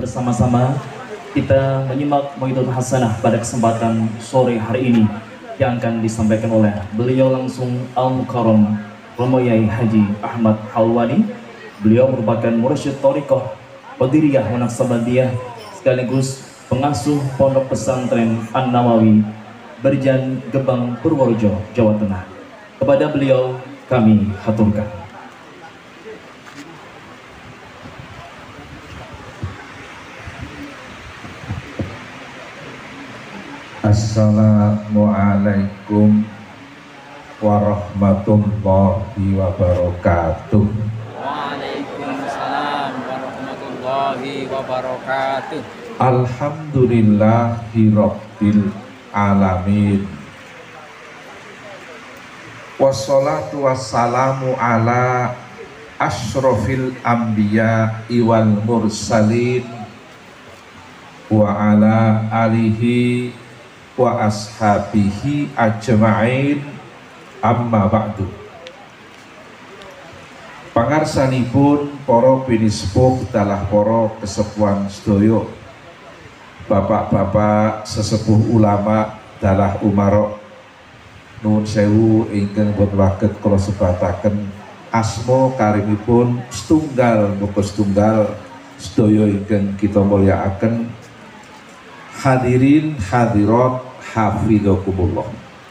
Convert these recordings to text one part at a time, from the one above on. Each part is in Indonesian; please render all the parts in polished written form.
bersama-sama kita menyimak Mauidul Hasanah pada kesempatan sore hari ini yang akan disampaikan oleh beliau langsung Al-Mukarram Romo Yai Haji Ahmad Halwani. Beliau merupakan mursyid thariqah Qadiriyah Naqsabandiyah sekaligus pengasuh Pondok Pesantren An-Nawawi Berjan Gebang Purworejo, Jawa Tengah. Kepada beliau kami haturkan. Assalamualaikum warahmatullahi wabarakatuh. Waalaikumsalam warahmatullahi wabarakatuh. Alhamdulillahi rabbil alamin. Wassalatu wassalamu ala asyrafil anbiya wal mursalin wa ala alihi wa ashabihi ajma'in, amma ba'du. Pangarsanipun para binispuh dalah para kesepuhan sedaya, bapak-bapak sesepuh ulama dalah umarok, nuwun sewu ingkang boten waget kula sebataken asma karimipun setunggal muga setunggal sedaya ingkang kita mulyakaken. Hadirin hadirat hafidhakumullah.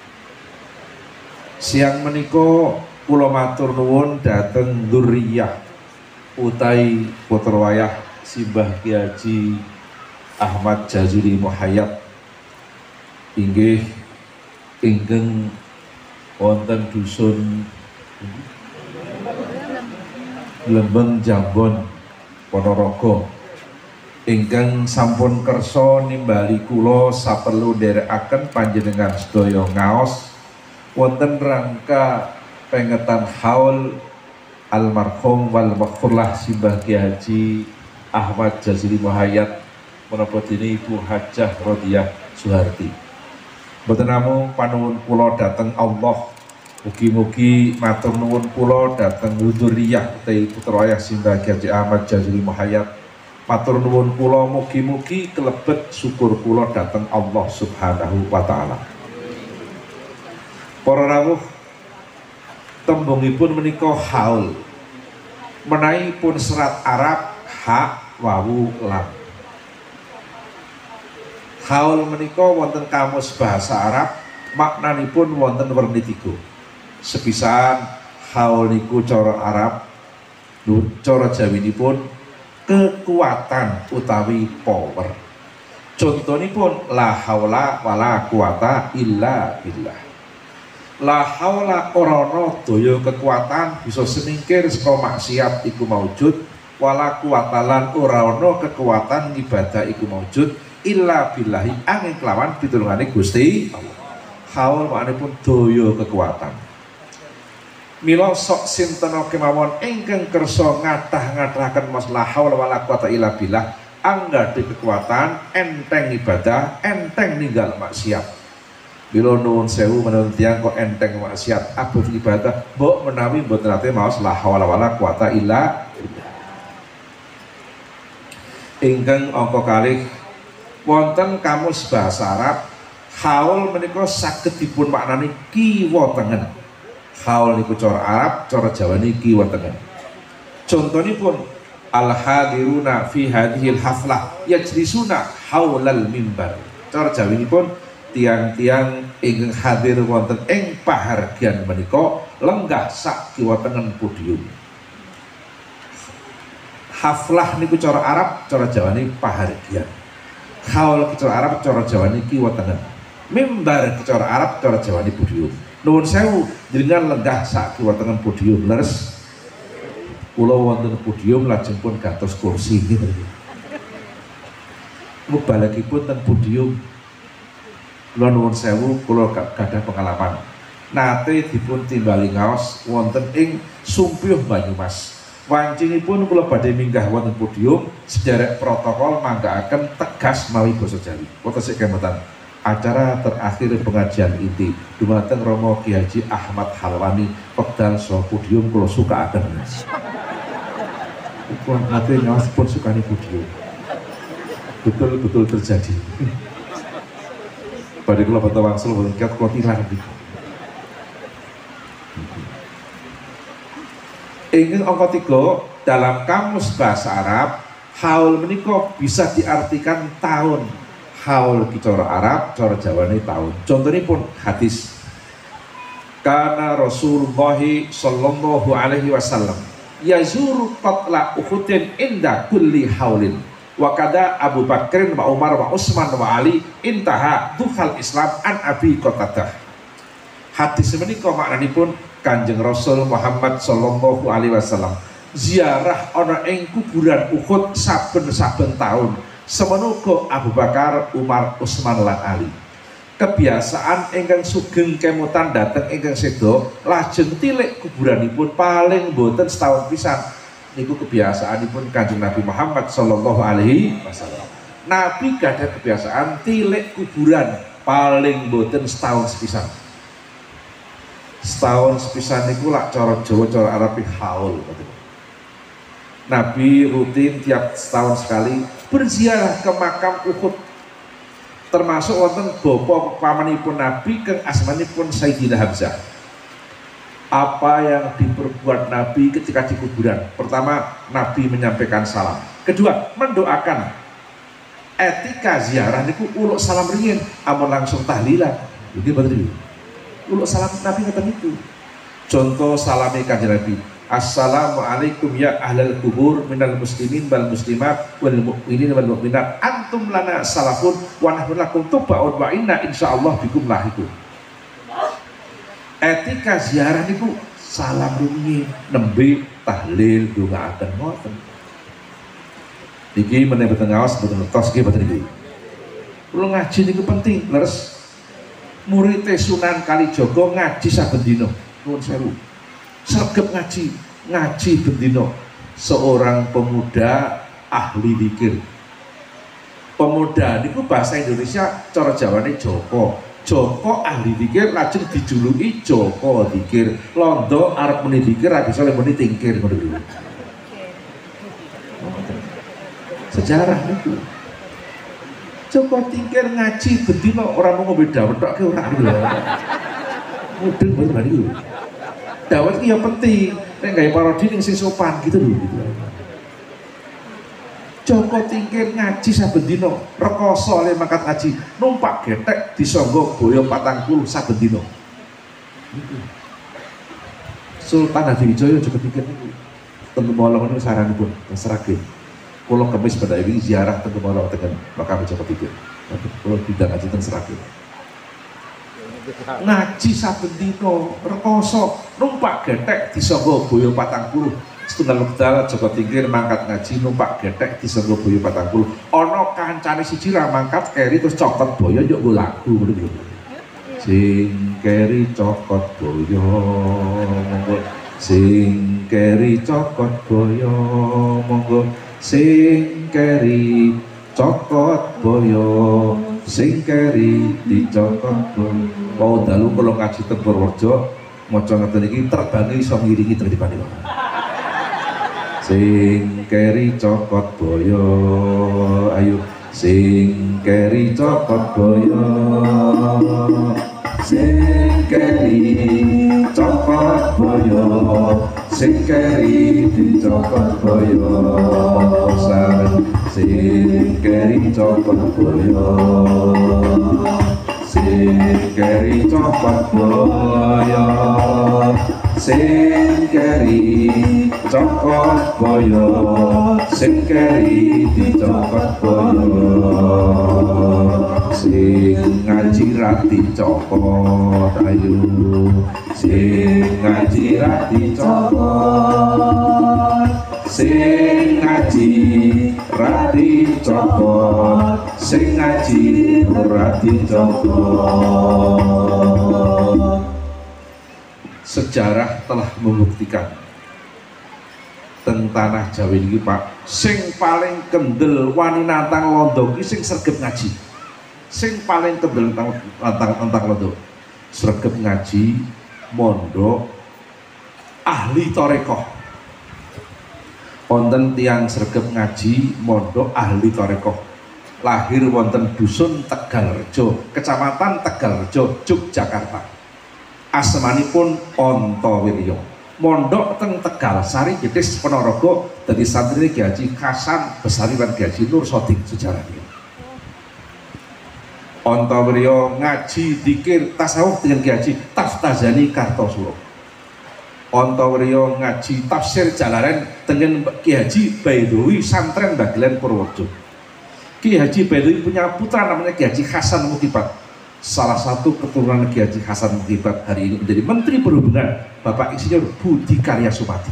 Siang menika kula matur nuwun dhateng dzurriyyah utawi putra wayah Simbah Ki Haji Ahmad Jazuli Muhayyad inggih ingkang wonten dusun Lembeng Jambon Ponorogo, ingkang sampun kersa nimbali kula saperlu nderekaken panjenengan sedaya ngaos wonten rangka pengetan haul almarhum wal maghfurlah Simbah Ki Haji Ahmad Jazuli Muhayyad menapa dene Ibu Hajah Rodiyah Suharti. Mboten namung panuwun kula dhateng Allah, mugi-mugi matur nuwun kula dhateng dzurriyyah utawi putra wayah Simbah Ki Haji Ahmad Jazuli Muhayyad. Matur nuwun kula mugi-mugi kelebet syukur kula dhateng Allah Subhanahu wa taala. Para rawuh, tembungipun menika haul. Menawi pun serat Arab ha wawu lam. Haul menika wonten kamus bahasa Arab, maknanipun wonten werni 3. Sepisan haul niku cara Arab, cara Jawinipun kekuatan utawi power. Contonipun la haula wala quwata illa billah. La haula ora ana daya kekuatan bisa semingkir saka maksiat iku maujud, wala quwata lan ora ana kekuatan ibadah iku maujud illa billahi angin kelawan pitulungane Gusti Allah. Haul maknanipun daya kekuatan. Mila sok sinten kemawon ingkang kersa ngadah-ngadahaken masalah haul wala quwata illa billah, anggadhe kekuatan, enteng ibadah, enteng ninggal maksiat. Bila nuwun sewu menawi tiyang kok enteng maksiat, abot ibadah, mbok menawi mboten nate maos la haula wala quwata illa billah. Ingkang angka kalih wonten kamus bahasa Arab, haul menika saged dipun maknani kiwa tengen. Haul niku cara Arab, cara Jawa niki wonten. Contonipun al hadiruna fi hadhil haflah yajlisuna haulal mimbar. Cara Jawinipun tiang-tiang ingkang hadir wonten ing pahargyan menika lenggah sak kiwa tengen podium. Haflah niku cara Arab, cara Jawa niki pahargyan. Haul cara Arab, cara Jawa niki kiwa tengen. Mimbar cara Arab, cara Jawa niki podium. Nuwun sewu jenengan lenggah sak kiwa tengen podium leres. Kula wonten podium lajeng pun gantos kursi nggih. Mubalagipun ten podium. Kula nuwun sewu kula gadah pengalaman. Nate dipun timbali ngaos wonten ing Sumpiyuh Banyumas. Wancingipun kula badhe minggah wonten podium, sederek protokol manggaaken tegas mawi basa Jawi. Wonten sik kemutan. Acara terakhir pengajian inti dumateng Romo Ki Haji Ahmad Halwani pedal saha podium kula sukaaken. Kula ate ngaos pun sukani podium. betul-betul terjadi. Pada kula foto wangsul boten kiat kula tilar gitu. Ingin angka 3 dalam kamus bahasa Arab, haul menika bisa diartikan tahun. Haul ki cara Arab, cara Jawane tahun. Contohipun hadis. Karena Rasulullah sallallahu alaihi wasallam yazuru qatla Uhudin inda kulli haulin. Wa kada Abu Bakrin wa Umar wa Utsman wa Ali intaha duhal Islam an Abi Qatadah. Hadis menika maknanipun Kanjeng Rasul Muhammad sallallahu alaihi wasallam ziarah ana ing kuburan Uhud saben-saben taun. Semenuga Abu Bakar, Umar, Utsman lan Ali. Kebiasaan ingkang sugeng kemutan dateng ingkang sedo lajeng tilik kuburanipun paling boten setahun pisan. Niku kebiasaanipun Kanjeng Nabi Muhammad sallallahu alaihi wasallam. Nabi gadah kebiasaan tilik kuburan paling boten setahun sepisan. Setahun sepisan niku lak cara Jawa cara Arab haul. Nabi rutin tiap setahun sekali berziarah ke makam Uhud. Termasuk wonten bapa pamanipun Nabi kang asmanipun Sayyidina Hamzah. Apa yang diperbuat Nabi ketika di kuburan? Pertama, Nabi menyampaikan salam. Kedua, mendoakan. Etika ziarah niku uluk salam ringin, amun langsung tahlilan. Ini betul. Uluk salam Nabi ngoten niku. Contoh salame Kanjeng Nabi. Assalamualaikum ya ahlal kubur minal muslimin wal muslimat wal mu'minin wal mu'minat antum lana salafun wa nahnu lakum tubba'un wa inna insyaallah bikum lahiqun. Etika ziarah niku salam rumiyin nembe tahlil ndongaaken ngoten. Iki meneh boten ngaos boten ngertos nggih boten iki. Kula ngaji niku penting, leres. Murid Sunan Kalijaga ngaji saben dina. Nuwun sewu. Sregep ngaji bendino. Seorang pemuda ahli zikir. Pemuda niku bahasa Indonesia cara Jawane Joko. Joko ahli zikir lajeng dijuluki Joko zikir. Londo arep muni zikir ra bisa muni tingkir ngono lho. Sejarah niku. Joko tingkir ngaji bendino ora mau ngombe dawet tok ki ora lho. Mudeng bener niku. Dawet itu yang penting, nek gawe parodi ning sing sopan gitu lho gitu. Joko tingkir ngaji saben dina, rekoso le mangkat ngaji, numpak getek disangga boyo 40 saben dina. Sultan Hadiwijaya Joko tingkir niku. Teng Gemolong niku saranipun, Sragen. Kula kemis pada iki ziarah teng Gemolong teng makam Joko tingkir. Kula tidak ngaji teng Sragen. Ngaji saben dina rekoso numpak getek disangga boyo 40 setunggal wekdal Joko tingkir mangkat ngaji numpak getek disangga boyo 40 ana kancane siji ra mangkat keri terus cokot boyo yo nggo lagu ngono lho sing keri cokot boyo monggo sing keri cokot boyo monggo sing keri cokot boyo sing keri dicokot boyo. Mau dalu kalau ngaji teng Purworejo maca ngeten iki terbangi iso ngiringi tertibane. Sing keri cokot boyo ayo sing keri cokot boyo sing keri cokot boyo sing keri dicokot boyo sing keri cokot boyo sing keri cokot boyo sing keri cokot boyo sing keri dicokot boyo sing ngaji rati cokot ayu sing ngaji rati cokot sing ngaji rati cokot sing ngaji rati cokot. Sejarah telah membuktikan teng tanah Jawa ini Pak, sing paling kendel wani nantang londo ki sing sregep ngaji. Sing paling kendel nantang londo sregep ngaji, mondok, ahli tarekah. Wonten tiyang sregep ngaji, mondok, ahli tarekah. lahir wonten dusun Tegalrejo, kecamatan Tegalrejo, Yogyakarta. Asmanipun Antawirya. Mondok teng Tegalsari Jetis Ponorogo dadi santri Ki Haji Hasan Besari lan Ki Haji Nur Sodik sejarahnya. Antawirya ngaji dikir tasawuf dengan Ki Haji Taftazani Kartosuro. Antawirya ngaji tafsir Jalalain dengan Ki Haji Baidowi Santren Bagilan Purworejo. Ki Haji Baidowi punya putra namanya Ki Haji Hasan Mukibat. Salah satu keturunan Ki Haji Hasan Mukibat hari ini menjadi Menteri Perhubungan Bapak Insinyur Budi Karya Sumadi.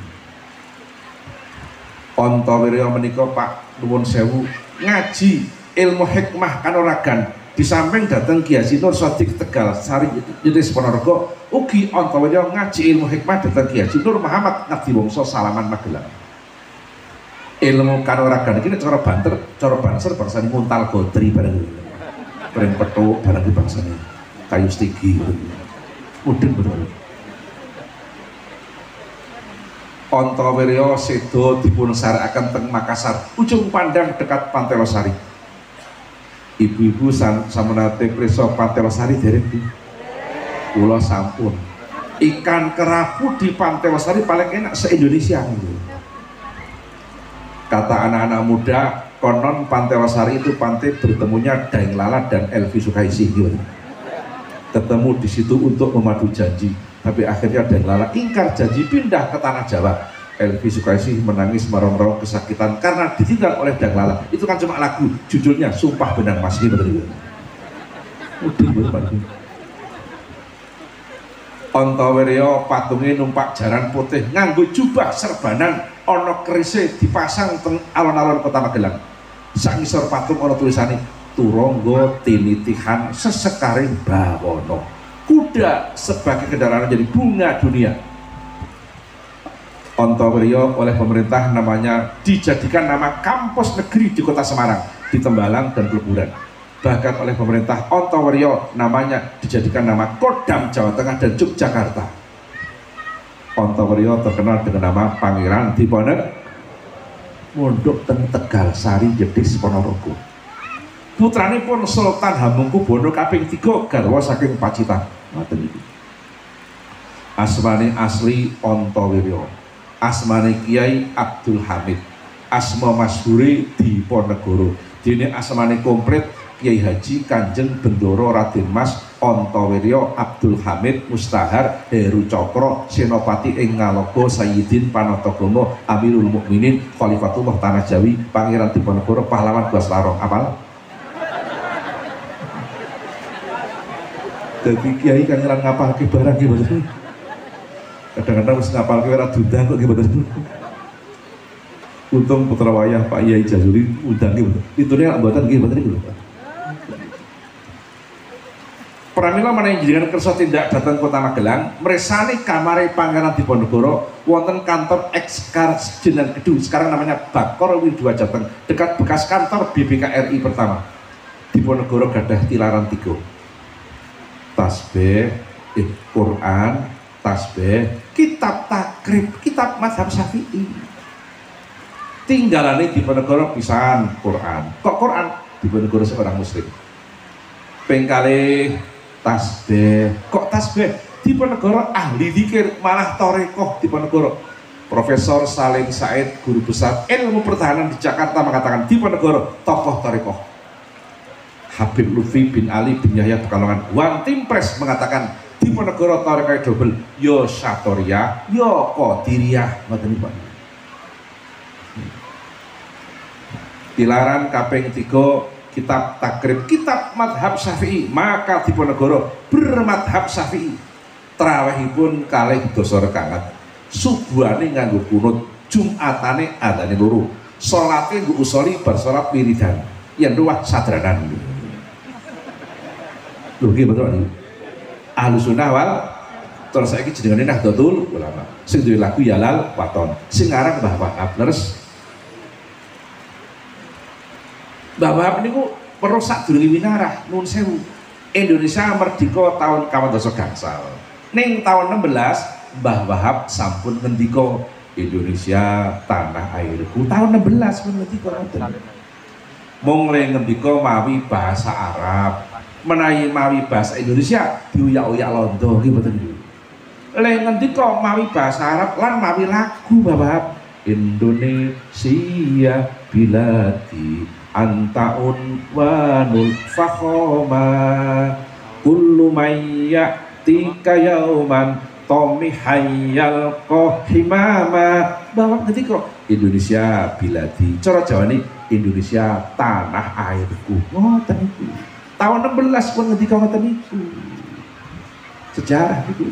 Antawirya menika Pak nuwun sewu ngaji ilmu hikmah kanuragan di samping datang Ki Haji Nur Sodik Tegalsari Jetis Ponorogo, ugi Antawirya ngaji ilmu hikmah datang Ki Haji Nur Muhammad Ngabdiwongso Salaman Magelang. Ilmu kanuragan iki cara banter, cara banser bangsane muntal godri bareng. Bareng petuk barang di bangsa ini kayu stigi mudeng betul. Antawirya sedo dipun sarekaken teng Makassar, ujung pandang dekat Pantai Losari. Ibu-ibu samunate prisa Pantai Losari dereng di kula sampun. Ikan kerapu di Pantai Losari paling enak se-Indonesia. Kata anak-anak muda, konon Pantai Losari itu pantai bertemunya Daeng Lala dan Elvi Sukaisi gitu. Ketemu di situ untuk memadu janji, tapi akhirnya Daeng Lala ingkar janji pindah ke tanah Jawa. Elvi Sukaisi menangis merong-rong kesakitan karena ditinggal oleh Daeng Lala. Itu kan cuma lagu, judulnya Sumpah Benang Mas ini betul. Antawirya patunge numpak jaran putih nganggo jubah serbanan ana kerise dipasang teng alon-alon Kota Magelang. Sak ngisor patung ana tulisane Turangga Tinitihan Sesekaring Bawana. Kuda sebagai kendaraan jadi bunga dunia. Antawirya oleh pemerintah namanya dijadikan nama kampus negeri di Kota Semarang, di Tembalang dan Peleburan. Bahkan oleh pemerintah Antawirya namanya dijadikan nama Kodam Jawa Tengah dan Yogyakarta. Antawirya terkenal dengan nama Pangeran Diponegoro, mondok teng Tegalsari Jetis Ponorogo. Putranipun Sultan Hamengkubuwana kaping 3 garwa saking Pacitan. Ngoten iki. Asmane asli Antawirya. Asmane Kiai Abdul Hamid. Asma masyhure Diponegoro. Dene asmane komplit Kiai Haji Kanjeng Bendoro Raden Mas Antawirya Abdul Hamid Mustahar Heru Cokro Senopati ing Ngaloga Sayyidin Panatagama Amirul Mukminin Khalifatullah Tanah Jawi Pangeran Diponegoro Pahlawan Guas Larong. Apal? Dadi kiai kan nyelang ngapalke barang iki mboten. Kadang-kadang wis ngapalke ora dudang kok nggih mboten. Untung putra wayah Pak Yai Jazuli undang nggih mboten. Pitune lak mboten nggih mboten niku lho. Pramila menawi jenengan kersa tindak dhateng Kota Magelang, mresani kamare Pangeran Diponegoro wonten kantor Ekskarjenan Gedung, sekarang namanya Bakor Widwa Jateng, dekat bekas kantor BBKRI pertama. Diponegoro gadah tilaran 3. Tasbih, Quran, tasbih, kitab takrib, kitab mazhab Syafi'i. Tinggalane Diponegoro pisan Quran. Kok Quran? Diponegoro seorang muslim. Pengkali tasbih, kok tasbih? Diponegoro ahli zikir, malah torekoh Diponegoro. Profesor Salim Said, guru besar ilmu pertahanan di Jakarta mengatakan Diponegoro tokoh torekoh. Habib Lutfi bin Ali bin Yahya Pekalongan One Team Press mengatakan Diponegoro torekoh double, yo Satoria, yo Qadiriyah. Ngoten niku. Dilarang kaping 3 kitab takrib, kitab madhab Syafi'i, maka Diponegoro bermadhab Syafi'i. Tarawihipun kalih dosa rakaat, subuhane nganggo kunut, jumatane adane loro, salate nggo usoli bar salat wiridan, yen ruwah sadranan. Lho nggih betul niku. Ahlus Sunnah wal terus saiki jenengane Nahdlatul Ulama. Sing duwe lagu Yalal Waton, sing aran Mbah Wahab. Leres Mbah Wahab niku perlu sadurunge winarah nuwun sewu. Indonesia merdeka tahun 18 gangsal. Ning tahun 16 Mbah Wahab sampun ngendika Indonesia tanah airku. Tahun 16 pun ngendika ngoten. mung le ngendika mawi bahasa Arab, menawi mawi bahasa Indonesia diuyak-uyak londo nggih mboten niku. Le ngendika mawi bahasa Arab lan mawi lagu Bapak. Indonesia biladi antaun wanul fakhoma kullu mayya tika yauman tomi hayyal kohimama. Bapak ngendika Indonesia biladi, cara Jawa ini Indonesia tanah airku. Ngoten niku. Tahun 16 pun ngendika ngoten niku. Sejarah niku.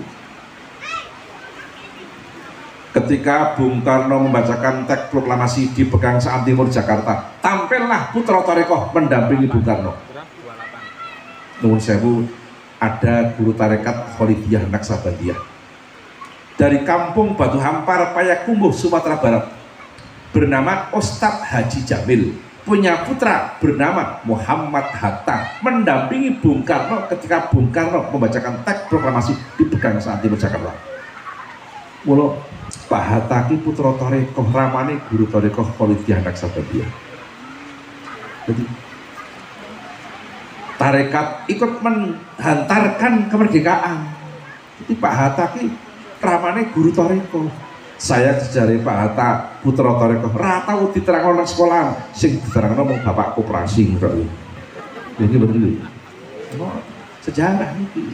Ketika Bung Karno membacakan teks proklamasi di Pegangsaan Timur Jakarta, tampillah putra tarekoh mendampingi Bung Karno. Nuwun sewu, ada guru tarekat Kholidiyah Naksabandiyah dari kampung Batu Hampar, Payakumbuh, Sumatera Barat, bernama Ustadz Haji Jamil, punya putra bernama Muhammad Hatta, mendampingi Bung Karno ketika Bung Karno membacakan teks proklamasi di Pegangsaan Timur Jakarta. Mula Pak Hatta ki putra tarekoh, ramane guru tarekoh Kholidiyah Naksabandiyah. Jadi tarekat ikut menghantarkan kemerdekaan. Jadi Pak Hatta ki ramane guru tarekoh. Saya sejarah Pak Hatta putra tarekoh rata diterangno nang sekolah, sing diterangno mung bapak koperasi kok. Jadi betul. Sejarah niki.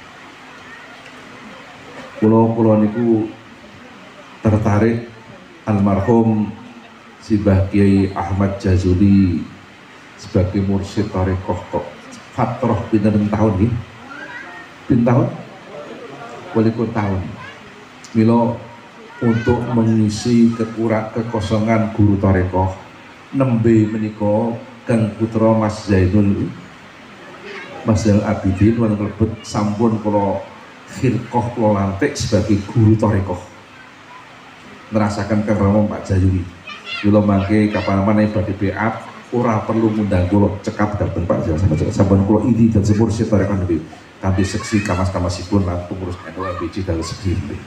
Pulau niku tertarik almarhum Simbah Kiai Ahmad Jazuli sebagai mursyid tarekoh kok fatroh pinten tahun nggih? Pinten tahun? 20 tahun. Milo untuk mengisi kekosongan guru tarekoh nembe menika Kang putra Mas Zainul Abidin wonten klebet sampun kula khilqah kula lantik sebagai guru tarekoh. Merasakan kerama Pak Jayuri. Kula mangke kapan mana badhe beat ora perlu ngundang kula cekap dateng Pak Jayuri sama sampun kula idi dan sepur sitarekan nggih. Kanthi seksi kamas-kamasipun lan pengurus NU MBC dalem seksi nggih.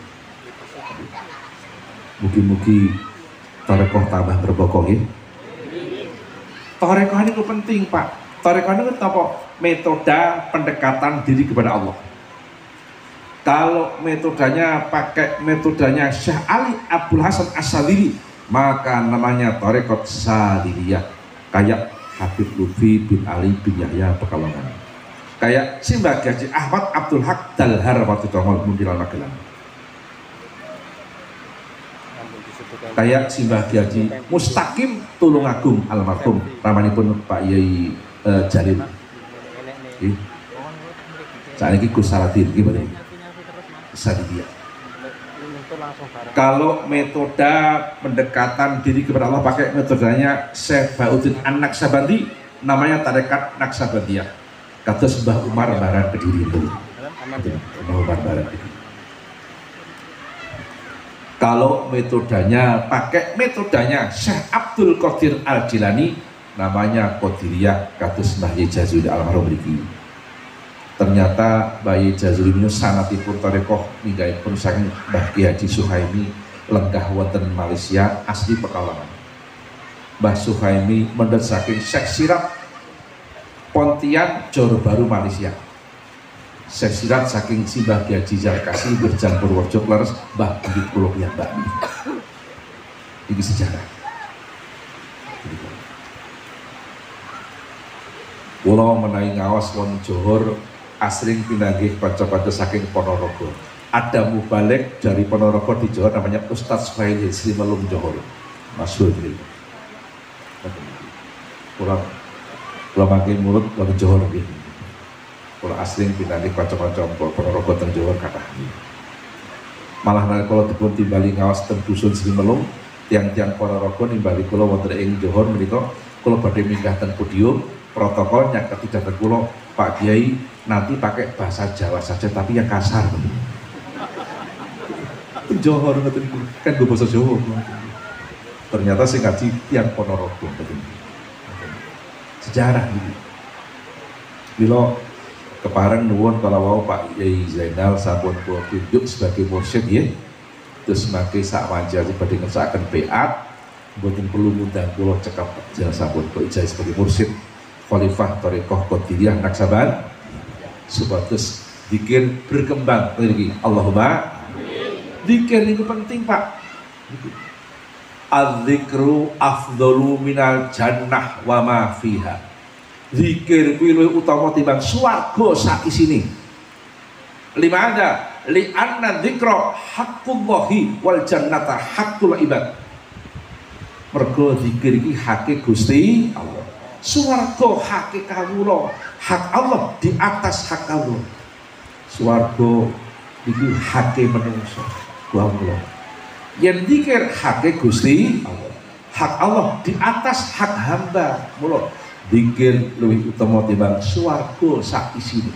Mugi-mugi tarekoh tambah berbokong nggih. Tarekoh niku penting, Pak. Tarekoh niku apa? Metode pendekatan diri kepada Allah. Kalau metodenya pakai metodenya Syekh Ali Abdul Hasan As-Sadili, maka namanya tarekat Sadiliyah. Kayak Habib Lutfi bin Ali bin Yahya Pekalongan, kayak Simbah Haji Ahmad Abdul Haq Dalhar Watu Dongol Muntilan Magelang, kayak Simbah Haji Mustaqim Tulungagung almarhum ramanipun Pak Yai Jalil. Saat ini Gus Saladin gimana? Sadiliyah. Kalau metode pendekatan diri kepada Allah pakai metodenya Syekh Bauddin An-Naksabandi, namanya tarekat Naksabandiyah. Kados Mbah Umar Barat Kediri itu. Mbah Umar Barat Kediri. Kalau metodenya pakai metodenya Syekh Abdul Qadir Al-Jilani, namanya Qadiriyah. Kados Mbah Yai Jazuli almarhum mriki. Ternyata Bayi Jazuli ini sanatipun tarekoh ninggalipun saking Mbah Kiai Haji Suhaimi lenggah wonten Malaysia asli Pekalongan. Mbah Suhaimi mendhet saking Syekh Sirat Pontian Johor Baru Malaysia. Syekh Sirat saking Simbah Kiai Haji Zarkasi Berjan Purworejo leres Mbah Buyut kula piyambak. Iki sejarah. Kula menawi ngaos wonten Johor asring pinanggih kanca-kanca saking Ponorogo. Ada mubalik dari Ponorogo di Johor namanya Ustadz Suhaili Sri Melum Johor. Masyhur iki. Kula makin mulut wonten Johor nggih. Kula asring pinanggih kanca-kanca Ponorogo teng Johor kathah. Malah nek kula dipun timbali ngaos teng dusun Sri Melum, tiang-tiang Ponorogo nimbali kula wonten ing Johor menika kula badhe minggah teng podium, protokolnya ketika kula Pak Kiai nanti pakai bahasa Jawa saja tapi yang kasar. Johor kan gue bahasa Jawa. Ternyata saya ngaji yang Ponorogo. Sejarah gitu. Bila kepareng nuwun kalau mau Pak Yai Zainal sampun kula tunjuk sebagai mursyid ya. Terus mangke sak wajah badhe ngersakaken beat Mboten perlu ngundang kula cekap jeneng sampun kok ijazah sebagai mursyid Khalifah Thariqah Qadiriyah Naksaban supados zikir berkembang lagi. Allahumma zikir itu penting Pak. Az-zikru afdalu minal jannah wa ma fiha. Zikir kuwi luwih utama timbang swarga sak isine. Lima ada li anna dzikra haqqullahi wal jannata haqqul ibad. Mergo zikir iki hake Gusti Allah. Swarga hake kawula, hak Allah di atas hak Allah. Swarga iki hake manungsa. Kawula. Yen zikir hake Gusti Allah. Hak Allah di atas hak hamba. Mula zikir luwih utama timbang swarga sak isine.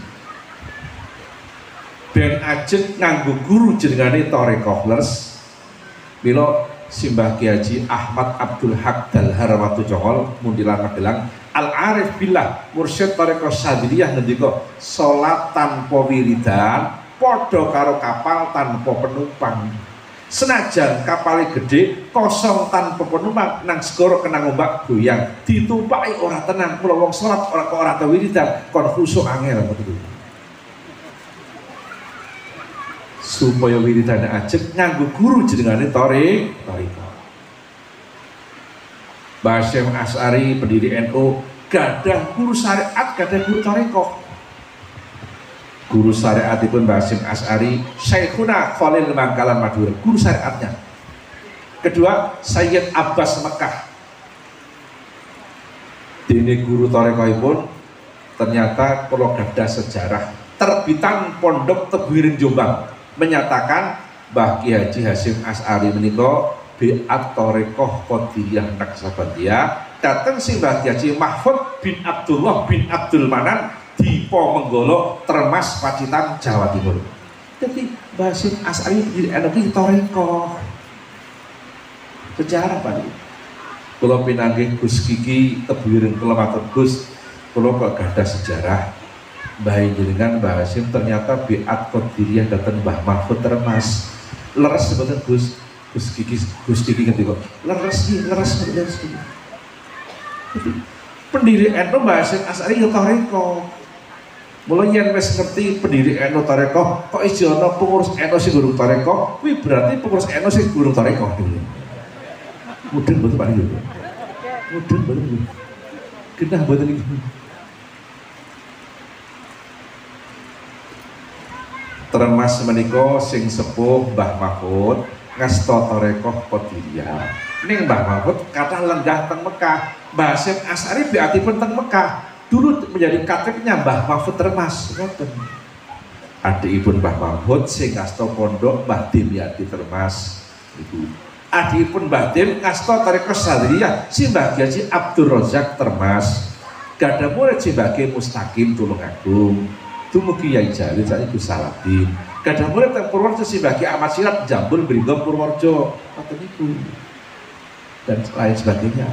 Ben ajeng nganggo guru jenengane Thariqah les. Mila Simbah Ki Haji Ahmad Abdul Haq Dalhar Watu Jongol Mundilan Magelang Al-Arif Billah Mursyid Thariqah Sadiliyah ngendika salat tanpa wiridan padha karo kapal tanpa penumpang. Senajan kapale gede kosong tanpa penumpang nang segara kena ombak goyang ditumpaki ora tenang. Mula wong salat ora kok ora tau wiridan kon khusuk angel ngoten. Supaya wiridane ajeng nganggo guru jenengane Thariqah. Mbah Hasyim Asy'ari pendiri NU gadah guru syariat, gadah guru Thariqah. Guru syariatipun Mbah Hasyim Asy'ari Syekhuna Khalil Mangkalan Madura, guru syariatnya. Kedua Sayyid Abbas Mekah. Dene guru Thariqahipun ternyata kalau gadah sejarah terbitan Pondok Tebuireng Jombang menyatakan Mbah Ki Haji Hasyim Asy'ari menika bi'at Thariqah Qadiriyah Naksabandiyah dateng sing Mbah Ki Haji Mahfud bin Abdullah bin Abdul Manan Dipo Menggolo Termas Pacitan Jawa Timur. Jadi Mbah Hasyim Asy'ari di NU Thariqah sejarah Pak. Kula pinanggih Gus Kiki Tebuireng kula matur Gus, kula kok gadah sejarah Mbah jenengan Mbah Hasyim ternyata bi'at Qadiriyah datang Mbah Mahfud Termas. Leres sebetulnya Gus Kiki ngerti kok. Leres iki. Pendiri NU Mbah Hasyim Asy'ari ya Thariqah. Mulai yang wis ngerti pendiri NU Thariqah, kok iso ana pengurus NU sing guru Thariqah, kuwi berarti pengurus NU sing guru Thariqah dhewe. Mudeng betul Pak iki. Mudeng betul. Genah mboten iki. Termas menika sing sepuh Mbah Mahfud ngasta Thariqah Qadiriyah. Ning Mbah Mahfud kathah lenggah teng Mekah. Mbah Hasyim Asy'ari biatipun teng Mekah. Dulu menjadi katibnya Mbah Mahfud Termas. Ngoten. Adikipun Mbah Mahfud sing ngasta pondok Mbah Dimyati Termas iku. Adikipun Mbah Dim ngasta Thariqah Sadiliyah si Mbah Haji Abdul Razak Termas. Gadah murid si Mbah Ki Mustaqim Tulungagung. Dumugi Yai Jalil saiki Gus Saladin. Gadah murid teng Purworejo si Mbah Ki Ahmad Sirat Jambul Bringgo Purworejo. Ngoten niku. Dan lain sebagainya.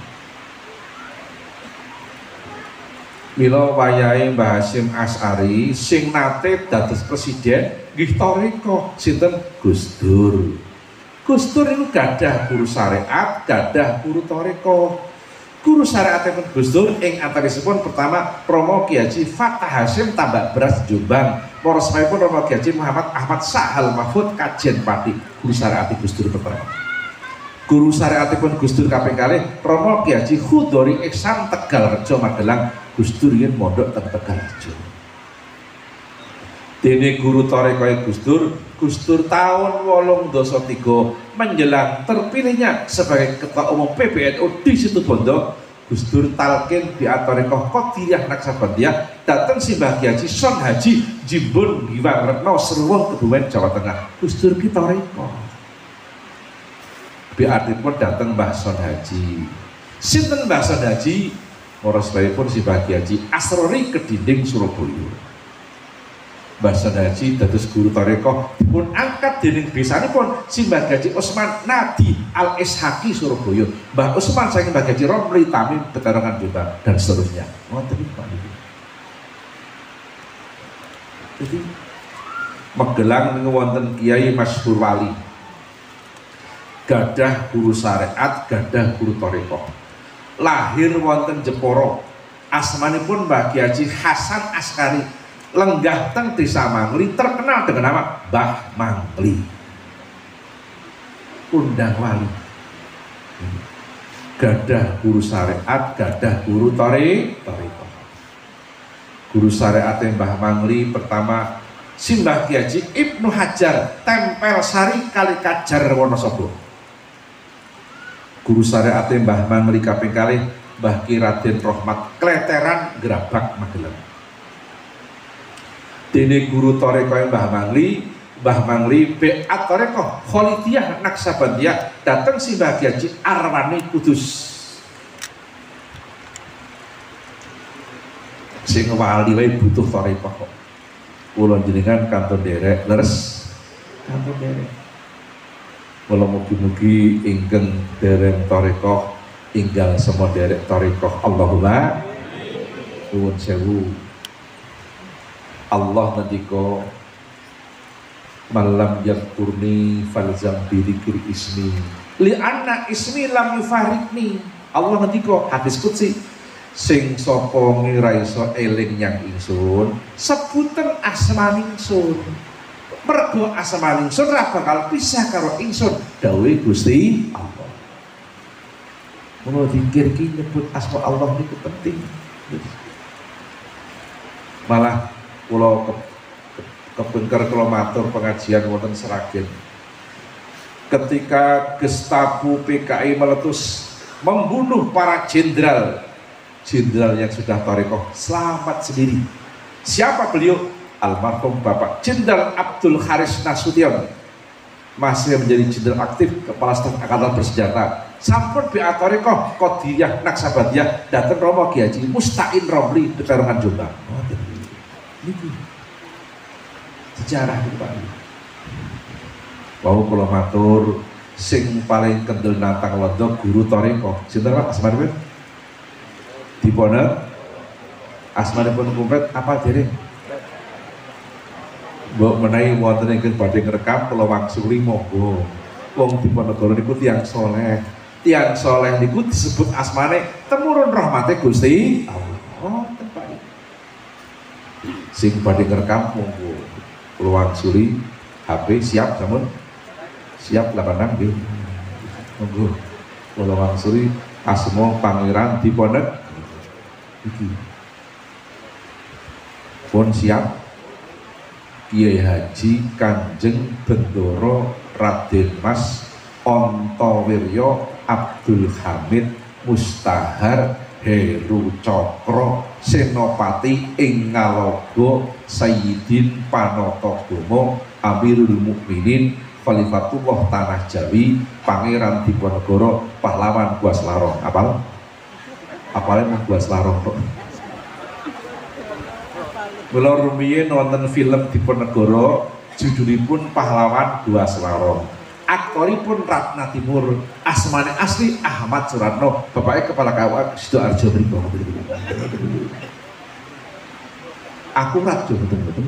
Mila wayahe Mbah Hasyim Asy'ari sing nate dados presiden nggih Thariqah sinten Gus Dur. Gus Dur itu gadah guru syariat, gadah guru Thariqah. Guru syariatipun Gus Dur ing antawisipun pertama Romo Ki Haji Fatah Hasyim Tambak Beras Jombang. Porosipun Romo Ki Haji Muhammad Ahmad Sahal Mahfud Kajen Pati. Guru syariatipun Gus Dur pertama. Guru syariatipun Gus Dur kaping kalih Romo Ki Haji Khudori Iksan Tegalrejo Magelang. Gus Dur yen mondok teng Tegalrejo. Dene guru Thariqah Gus Dur tahun 83 menjelang terpilihnya sebagai ketua umum PBNU di Situbondo, Gus Dur talkin di Thariqah Qadiriyah Naksabandiyah datang si Mbah Ki Haji Son Haji Jimbun Giwang Retno Seruwung Kebumen Jawa Tengah. Gus Dur ki Thariqah. Biartipun datang Mbah Son Haji. Sinten Mbah Son Haji? Morosbaipun si Mbah Ki Haji Asrori Kedinding Surabaya. Mbah Son Haji dados guru Thariqah dipun angkat dening besanipun si Mbah Haji Usman Nadi Al Ishaqi Surabaya. Mbah Usman saking Mbah Haji Romli Tamim Petarangan Jombang dan seterusnya. Ngoten niku Pak. Jadi Magelang niku wonten Kiai Masyhur Wali. gadah guru syariat, gadah guru thariqah. Lahir wonten Jepara. Asmanipun Mbah Kiai Haji Hasan Askari, lenggah teng Desa Mangli, terkenal dengan nama Mbah Mangli. Undang wali. Gadah guru syariat, gadah guru thariqah. Guru syariat Mbah Mangli pertama Simbah Kiai Haji Ibnu Hajar Tempel Sari Kalikajar Wonosobo. Guru syariat Mbah Mangli kaping kalih Mbah Ki Raden Rohmat Kleteran Gerabak Magelang. Dene guru thariqah Mbah Mangli Beat Thariqah Kholidiyah Naksabandiyah dateng Simbah Kiai Haji Arwani Kudus. Sing wali wae butuh thariqah kok. Kula jenengan kantor derek leres kantor derek. Kula mugi-mugi ingkang dereng thariqah inggal semua derek thariqah. Allahumma nuwun sewu. Allah ngendika malam yakurni falzam bidzikri ismi li anna ismi lam yufarikni. Allah ngendika hadis qudsi, sing sapa ngira iso eling nyang ingsun sebutan asmane ingsun, mergo asmane ingsun ora bakal pisah karo ingsun dawuhe Gusti Allah. Mula zikir ki nyebut asma Allah niku penting. Malah kula kepengker kula matur pengajian wonten Sragen. Ketika Gestapo PKI meletus membunuh para jenderal yang sudah thariqah selamat sendiri. Siapa beliau? Almarhum Bapak Jenderal Abdul Haris Nasution, masih menjadi jenderal aktif kepala staf angkatan bersenjata. Sampun Beat Thariqah Qadiriyah Naksabandiyah dateng Romo Kiai Haji Musta'in Romli Pekalongan Jombang. Niki sejarah itu Pak. Wau kula matur sing paling kendel nantang londo guru thariqah. Sinten Pak asmanipun? Dipun asmanipun kumpet apa dereng? Mbok menawi wonten ingkang badhe ngrekam kula wangsuli monggo. Wong Diponegoro niku tiyang saleh. Tiyang saleh niku disebut asmane temurun rahmate Gusti Allah. Oh, tepak. Sing badhe ngrekam monggo. Kula wangsuli HP siap sampun? Siap 86 nggih. Monggo. Kula wangsuli asma Pangeran Diponegoro. Iki. Pun siap. Kiai Haji Kanjeng Bendoro Raden Mas Ontowiryo Abdul Hamid Mustahar Heru Cokro Senopati ing Ngalogo Sayyidin Panotogomo Amirul Mukminin Khalifatullah Tanah Jawi Pangeran Diponegoro Pahlawan Gua Selarong. Apalnya Gua Selarong kok. Kula rumiyin wonten film Diponegoro judulipun Pahlawan Gua Selarong. Aktoripun Ratna Timur, asmane asli Ahmad Suratno, bapaknya kepala KUA Sidoarjo mriku. Akurat yo betul-betul.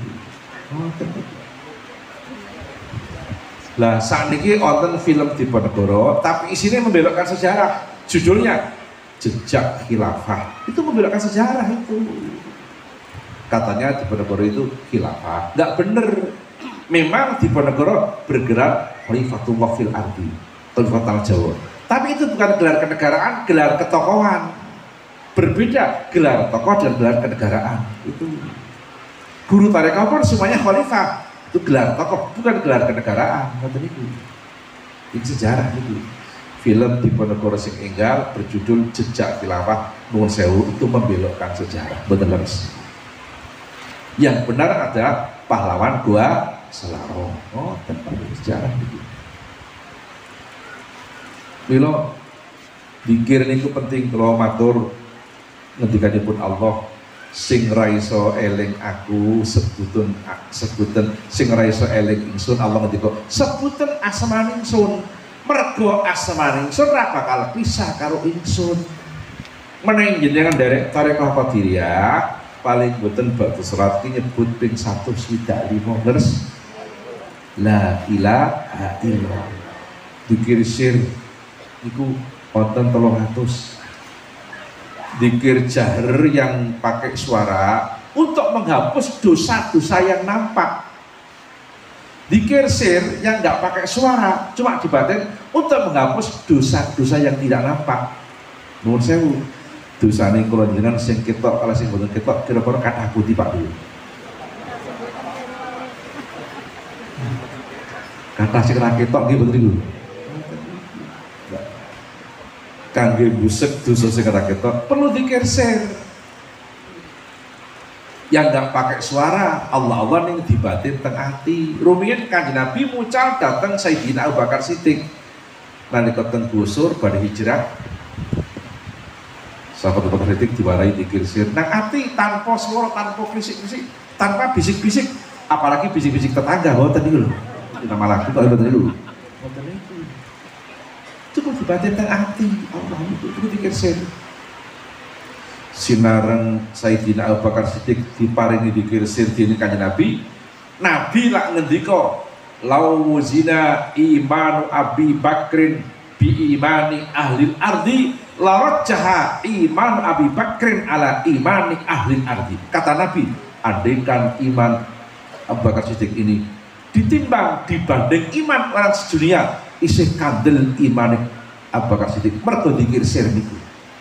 Lah sakniki wonten film Diponegoro tapi isinya membelokkan sejarah. Judulnya Jejak Khilafah. Itu membelokkan sejarah itu. Katanya Diponegoro itu khilafah, nggak bener. Memang Diponegoro bergerak Khalifatullah fil ardi, Khalifatul Jawa. Tapi itu bukan gelar kenegaraan, gelar ketokohan. Berbeda gelar tokoh dan gelar kenegaraan. Itu guru thariqah pun semuanya khalifah. Itu gelar tokoh, bukan gelar kenegaraan. Ini sejarah itu. Film Diponegoro sing enggal berjudul Jejak Khilafah nuwun sewu itu membelokkan sejarah. Betul leres. Yang benar adalah Pahlawan Gua Selarong. Oh, tempat sejarah itu. Milo dikir niku penting kalau matur ngendikanipun Allah sing ra iso eling aku sebutan sing ra iso eling ingsun. Allah ngendika sebutan asmane ingsun, mergo asmane ingsun ra bakal pisah karo ingsun. Menawi jenengan derek thariqah Qadiriyah paling boten batu serat nyebut ping 125 leres la ilaha illallah. Dikir sir niku wonten 300. Dikir jahar yang pakai suara untuk menghapus dosa-dosa yang nampak. Dikir sir yang nggak pakai suara cuma di batin untuk menghapus dosa-dosa yang tidak nampak. Nuwun sewu, dosane kula jenengan sing ketok kala sing boten ketok kira-kira kathah pundi Pak dulu. Kathah sing ra ketok nggih boten niku. Kangge busek dosa sing ra ketok perlu dikir sir. Yang nggak pakai suara Allah ning dibatin teng ati. Rumiyin Kanjeng Nabi mucal dateng Sayyidina Abu Bakar Siddiq nalika teng Gusur badhe hijrah. Sahabat Abu Bakar Siddiq diwarai dikir sir nang ati tanpa suara, tanpa fisik-fisik, tanpa bisik-bisik, apalagi bisik-bisik tetangga wonten niku lho. Nama lagu kok wonten niku. Wonten niku. Cukup dibatin teng ati. Allah itu dikir sir. Sinareng Sayyidina Abu Bakar Siddiq diparingi dikir sir dening Kanjeng Nabi. Nabi lak ngendika, "Lau wuzina imanu Abi Bakrin bi imani ahli ardi, la rajjaha iman Abi Bakrin ala imani ahli ardi." Kata Nabi, andaikan iman Abu Bakar Siddiq ini ditimbang dibanding iman orang sedunia, isih kandel iman Abu Bakar Siddiq mergo dikir sir niku.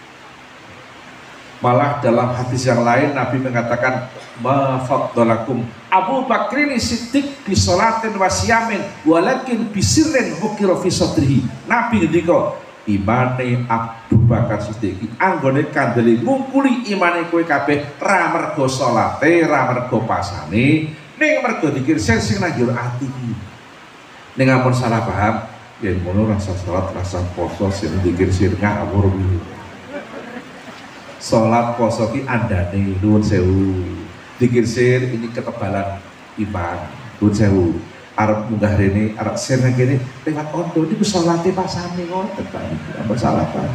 Malah dalam hadis yang lain Nabi mengatakan, ma faddalakum Abu Bakrin Siddiq bi sholatin wa siyamin walakin bisirrin mukira fi sadrihi. Nabi ngendika, imane Abu Bakar Siddiq anggone kandeli ngungkuli imane kowe kabeh ra mergo salate, ra mergo pasane, ning mergo dikir sing nang jero ati. Ning ampun salah paham, yen ngono rasa salat, rasa poso sing dikir sir ngawur kuwi. Sholat poso ki andane nuwun sewu. Dikir sir ini ketebalan iman. Nuwun sewu. Arep munggah rene, arep sir nang kene lewat ondo niku salate pasane ngoten ta. Ampun salah paham.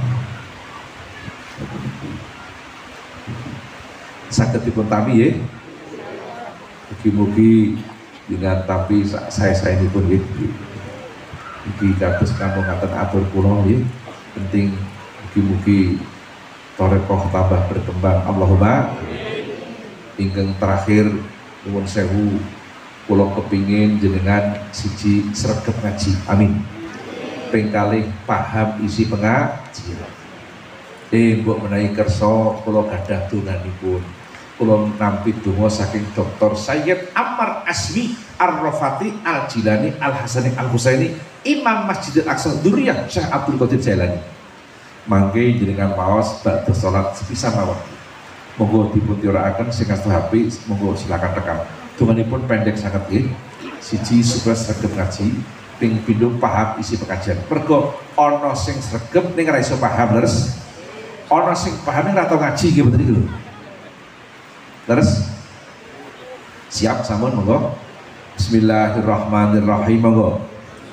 Saged dipun tampi nggih. Mugi-mugi dengan tapi saya ini pun nggih. Iki kados kampung ngaten atur kula nggih. Penting mugi-mugi Torekoh tambah berkembang. Allahumma. Ingkang terakhir nuwun sewu, kula kepingin jenengan siji sregep ngaji. Amin. Ping kalih paham isi pengajian. Mbok menawi kersa kula gadah donganipun. Kula nampi donga saking Dr. Sayyid Ammar Asmi Ar-Rafati Al-Jilani Al-Hasani Al-Husaini Imam Masjidil Aqsa Dzurriyyah Syekh Abdul Qadir Jailani. Mangke jenengan maos badhe salat sepisan mawon. Monggo dipun tiurakaken sing ngasto HP, monggo silakan rekam. Donganipun pendek sanget nggih. Siji supaya sregep ngaji, ping pindho paham isi pengajian. Mergo ana sing sregep ning ra iso paham, leres. Ana sing paham ning ra tau ngaji nggih mboten niku lho. Leres? Siap sampun monggo. Bismillahirrahmanirrahim monggo.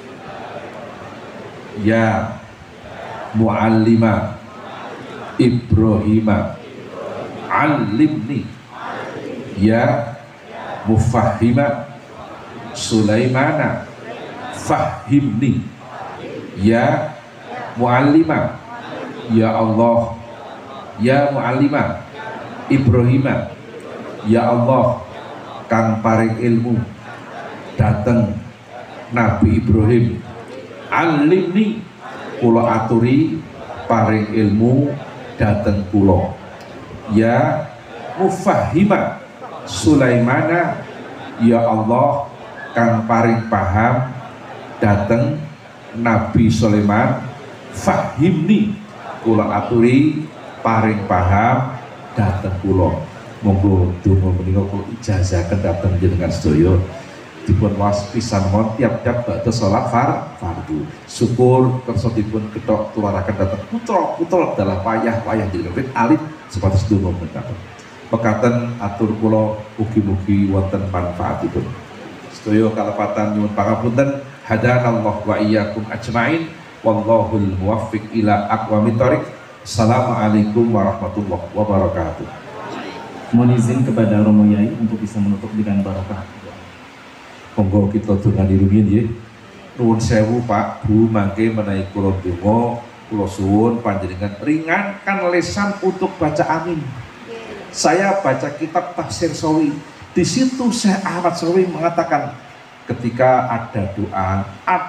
Ya Mu'allima Ibrahima Alimni Ya Mufahhima Sulaimana Fahimni Ya Mu'allima Ya Allah Ya Mu'allima Ibrahima Ya Allah kang paring ilmu dateng Nabi Ibrahim Alimni kula aturi paring ilmu dateng kula. Ya Mufahhima Sulaimana ya Allah kang paring paham dateng Nabi Sulaiman fahimni kula aturi paring paham dateng kula. Monggo donga menika kula ijazahaken dateng jenengan sedaya dipun was pisan mon tiap-tiap badhe salat fardu. Syukur kersa dipun ketok tularaken dateng putra dalam payah-payah jenengan alit sepatus donga mekaten. Mekaten atur kula mugi-mugi wonten manfaatipun. Sedaya kalepatan nyuwun pangapunten. Hadanallahu wa iyyakum ajmain. Wallahul muwaffiq ila aqwamit thoriq. Assalamualaikum warahmatullahi wabarakatuh. Mohon izin kepada Romo Yai untuk bisa menutup dengan barakah. Monggo kita donga rumiyin nggih. Nuwun sewu Pak Bu mangke menawi kula donga kula suwun panjenengan ringankan lesan untuk baca amin. Saya baca kitab Tafsir Sawi. Di situ Syekh Ahmad Sawi mengatakan ketika ada doa,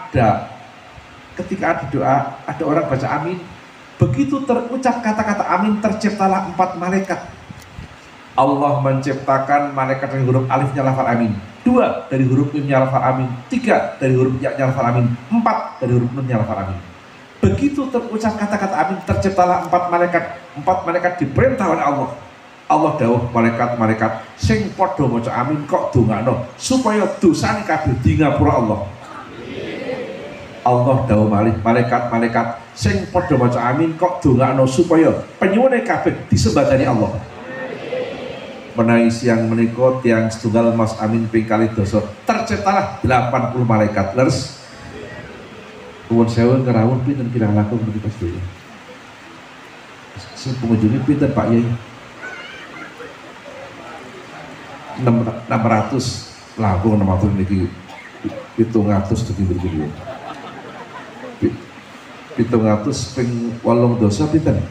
ada orang baca amin, begitu terucap kata-kata amin terciptalah 4 malaikat. Allah menciptakan malaikat dari huruf alifnya lafal amin, 2 dari huruf mimnya lafal amin, 3 dari huruf ya-nya lafal amin, 4 dari huruf nunnya lafal amin. Begitu terucap kata-kata amin terciptalah 4 malaikat. 4 malaikat diperintah oleh Allah. Allah dawuh malaikat-malaikat sing padha maca amin kok dongakno supaya dosane kabeh di ngapura Allah. Allah dawuh malih malaikat-malaikat sing padha maca amin kok dongakno supaya penyuwune kabeh disembadani Allah. Menawi siang menika tiang setunggal mas amin ping kalih dasa terciptalah 80 malaikat. Leres nuwun sewu kerawuh pinten kirang langkung menika sedaya. Sing pengunjunge pinten Pak Yai? 600 langkung 600 niki 700 dugi bergede. 700 ping 8 dosa pinten?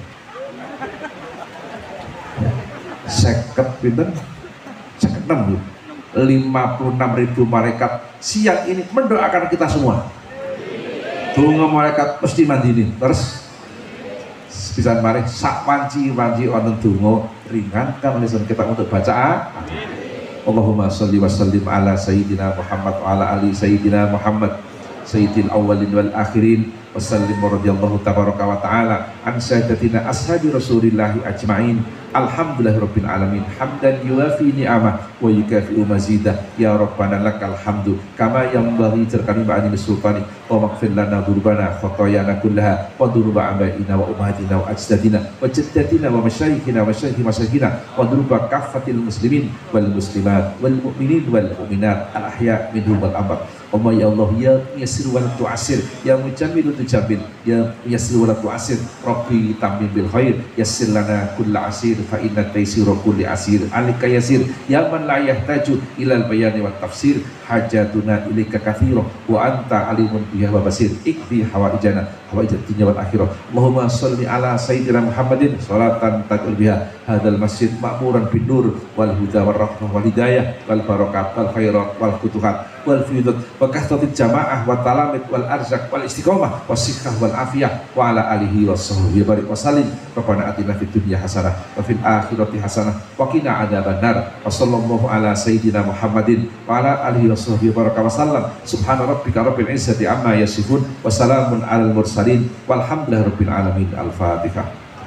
50 pinten? 56 56.000 malaikat siang ini mendoakan kita semua. Donga malaikat mesti mandini. Terus pisan mari sak wanci-wanci wonten donga ringankan lisan kita untuk baca. Allahumma sholli wa sallim ala sayyidina Muhammad wa ala ali sayyidina Muhammad sayyidil awwalin wal akhirin wa sallim radhiyallahu tabaraka wa ta'ala an sayyidatina ashabi rasulillahi ajma'in. Alhamdulillahirabbil alamin hamdan yuwafi ni'amah wa yukafi'u mazidah ya rabbana lakal hamdu kama yanbaghi terkani ba'ani sultani wa maghfir lana dzunubana khotoyana kullaha wa dzunuba abaina wa ummahatina wa ajdadina wa jaddatina wa masyayikhina wa masyayikhi masyayikhina wa dzunuba kaffatil muslimin wal muslimat wal mu'minin wal mu'minat al ahya minhum wal amwat. Allah ya Allah ya yassir wa la tu'assir ya mujammilu tujabil ya yassir wa la tu'assir rabbi tamim bil khair yassir lana kulla asir fa inna taysira kulli asir alika yasir ya man la yahtaju ilal bayani wat tafsir hajatuna ilaika katsira wa anta alimun biha wa basir ikfi hawaijana hawaijat dunya wal akhirah. Allahumma sholli ala sayyidina Muhammadin sholatan taqul biha hadzal masjid ma'muran bin nur wal huda war rahmah wal hidayah wal barakat wal khairat wal futuhat wal fiyudat wa kahtatit jamaah wa talamit wal arzak wal istiqomah was sikhah wal afiyah wa ala alihi washabbihi barik wasallim. Rabbana atina fid dunya hasanah wa fil akhirati hasanah wa qina adzabannar. Wa sallallahu ala sayyidina Muhammadin wa ala alihi washabbihi baraka wasallam. Subhana rabbika rabbil izzati amma yasifun wa salamun alal mursalin walhamdulillahi rabbil alamin. Al-Fatihah.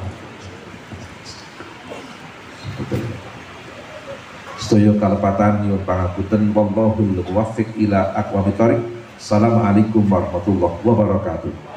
Sedaya kalepatan nyuwun pangapunten wallahul muwaffiq ila aqwamit thoriq. Assalamualaikum warahmatullahi wabarakatuh.